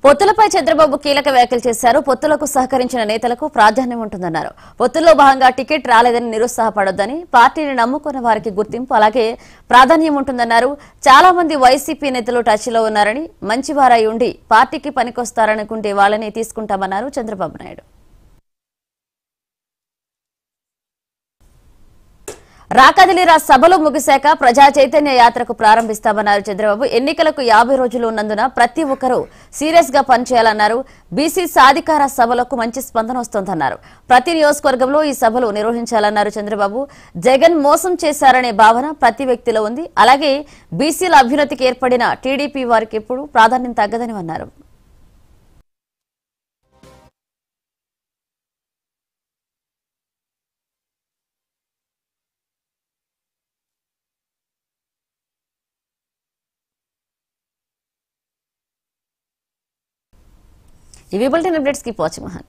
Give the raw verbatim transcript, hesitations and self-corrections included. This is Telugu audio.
పొత్తులపై చంద్రబాబు కీలక వ్యాఖ్యలు చేశారు. పొత్తులకు సహకరించిన నేతలకు ప్రాధాన్యం ఉంటుందన్నారు. పొత్తుల్లో భాగంగా టికెట్ రాలేదని నిరుత్సాహపడొద్దని, పార్టీని నమ్ముకున్న వారికి గుర్తింపు అలాగే ప్రాధాన్యం ఉంటుందన్నారు. చాలా మంది వైసీపీ నేతలు టచ్ లో ఉన్నారని, మంచివారై ఉండి పార్టీకి పనికొస్తారనుకుంటే వాళ్ళని తీసుకుంటామన్నారు చంద్రబాబు నాయుడు. రాకదిలిరా సభలు ముగిశాక ప్రజా చైతన్య యాత్రకు ప్రారంభిస్తామన్నారు చంద్రబాబు. ఎన్నికలకు యాభై రోజులు ఉన్నందున ప్రతి ఒక్కరూ సీరియస్ గా పనిచేయాలన్నారు. బీసీ సాధికార సభలకు మంచి స్పందన వస్తోందన్నారు. ప్రతి నియోజకవర్గంలో ఈ సభలు నిర్వహించాలన్నారు చంద్రబాబు. జగన్ మోసం చేశారనే భావన ప్రతి వ్యక్తిలో ఉంది. అలాగే బీసీల అభ్యున్నతికి ఏర్పడిన టీడీపీ వారికి ఎప్పుడు ప్రాధాన్యం తగ్గదని అన్నారు. ఇవి బులెటిన్ అప్డేట్స్. కీప్ వాచింగ్ మహా.